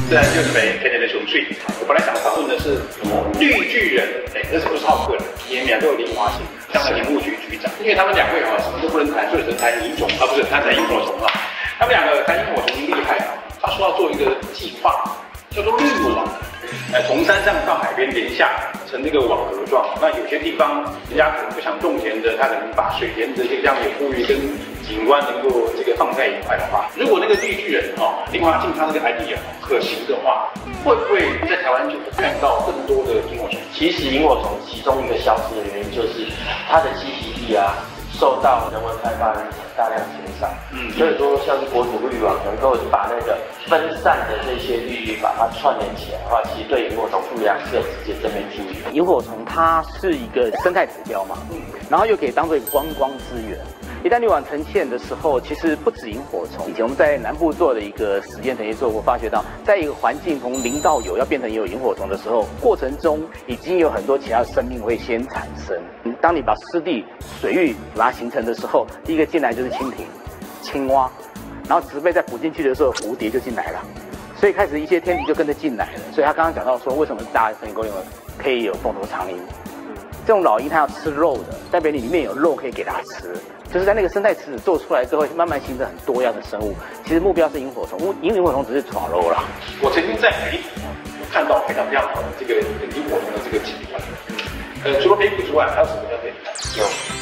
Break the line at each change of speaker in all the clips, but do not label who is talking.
自然就是美，天然的纯粹。我本来想访问的是绿巨人，这是不是浩克了？也两个有灵活性，像林务局局长，因为他们两位什么都不能谈，所以只能谈萤虫不是他谈萤火虫啊。他们两个谈萤火虫厉害啊，他说要做一个计划，叫做绿网。从山上到海边连下成那个网格状。那有些地方人家可能不想种田的，他可能把水田的这个样有富裕跟景观能够这个放在一块的话，如果那个绿巨人林华进他那个 idea 可行的话，会不会在台湾就看到更多的萤火虫？
其实萤火虫其中一个消失的原因就是它的栖息地受到人文开发影响大量减少，所以说像是国土绿网能够把那个分散的这些绿域把它串联起来的话，其实对萤火虫数量是有直接正面注意的。
萤火虫它是一个生态指标嘛，然后又可以当做一个观光资源。一旦绿网呈现的时候，其实不止萤火虫。以前我们在南部做的一个实验曾经做过，发觉到在一个环境从零到有要变成有萤火虫的时候，过程中已经有很多其他的生命会先产生。当你把湿地、水域把它形成的时候，第一个进来就是蜻蜓、青蛙，然后植被再补进去的时候，蝴蝶就进来了。所以开始一些天敌就跟着进来了。所以他刚刚讲到说，为什么大森林公园可以有凤头苍鹰？这种老鹰它要吃肉的，代表你里面有肉可以给它吃。就是在那个生态池子做出来之后，慢慢形成很多样的生物。其实目标是萤火虫，萤火虫只是闯肉了。
我曾经在美国看到非常好的这个萤火虫的这个景观。除了北部之外，还有什么要可以看？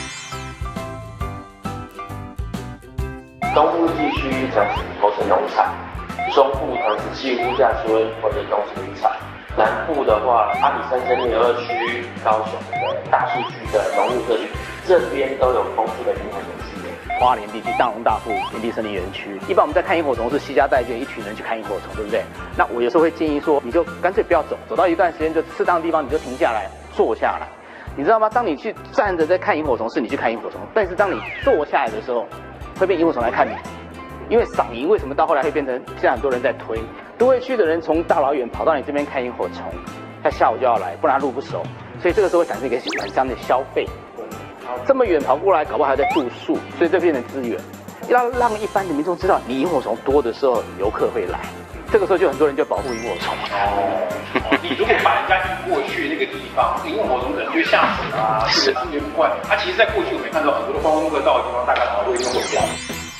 有东部地区讲头城农场，中部可能是西湖度假村或者东石渔场。南部的话，阿里山森林游乐区、高雄的大数据的农务特区，这边都有丰富的萤火虫资源。
花莲地区大龙大富平地森林园区，一般我们在看萤火虫是携家带眷一群人去看萤火虫，对不对？那我有时候会建议说，你就干脆不要走，走到一段时间就适当的地方你就停下来坐下来，你知道吗？当你去站着在看萤火虫，是你去看萤火虫，但是当你坐下来的时候，会变萤火虫来看你。因为赏萤为什么到后来会变成现在很多人在推？都会区的人从大老远跑到你这边看萤火虫，他下午就要来，不然他路不熟，所以这个时候会产生一个很相的消费。这么远跑过来，搞不好还要再住宿，所以这变成资源。要让一般的民众知道，你萤火虫多的时候，游客会来。这个时候就很多人就保护萤火虫。
你如果把人家引过去那个地方，萤火虫可能就下水这个资源不怪。它其实在过去我们看到很多的观光客到的地方，大概都已经毁掉了。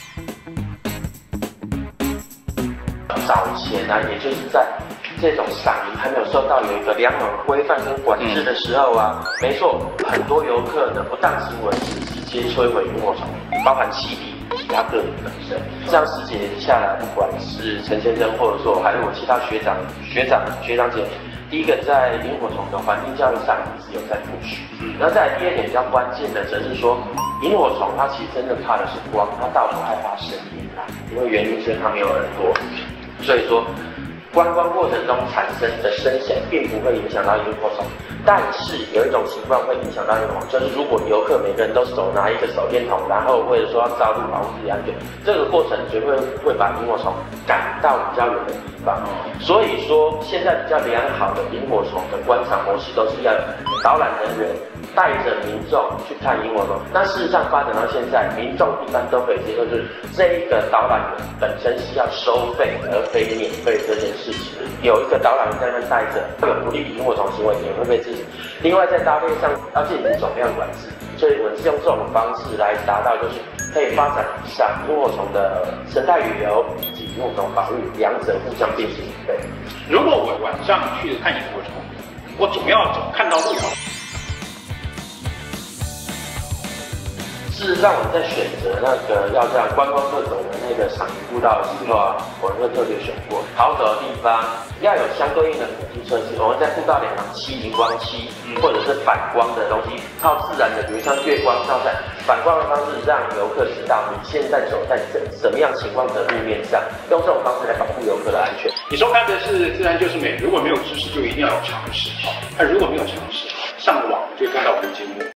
早前也就是在这种赏萤还没有受到有一个良好规范跟管制的时候没错，很多游客的不当行为是直接摧毁萤火虫，包含栖地、其他个体本身。这样10几年下来，不管是陈先生，或者说还有我其他学长姐，第一个在萤火虫的环境教育上一直有在push。然后再来第二点比较关键的，则是说萤火虫它其实真正怕的是光，它倒不害怕声音因为原因是它没有耳朵。所以说，观光过程中产生的声响并不会影响到萤火虫，但是有一种情况会影响到萤火虫，就是如果游客每个人都手拿一个手电筒，然后为了说要照路保护自己安全，这个过程绝对会把萤火虫赶到比较远的地方。所以说，现在比较良好的萤火虫的观察模式都是要导览人员带着民众去看萤火虫。那事实上发展到现在，民众一般都可以接受，就是这一个导览员本身是要收费而非免费这件事情。有一个导览员在那边带着，会有不利于萤火虫行为，也会被制止。另外在搭配上要进行总量管制，所以我们是用这种方式来达到，就是可以发展上萤火虫的生态旅游以及萤火虫保育两者互相并行。对，
如果我晚上去看萤火虫，我总要看到路。
事实上，我们在选择那个要让观光客走的那个赏萤步道的时候我们会特别选过好走的地方，要有相对应的辅助设施。我们在步道两旁漆荧光漆，或者是反光的东西，靠自然的，比如像月光照在反光的方式，让游客知道你现在走在什么样情况的路面上，用这种方式来保护游客的安全。
你收看的是自然就是美，如果没有知识，就一定要有常识。那如果没有常识，上网就看到我们的节目。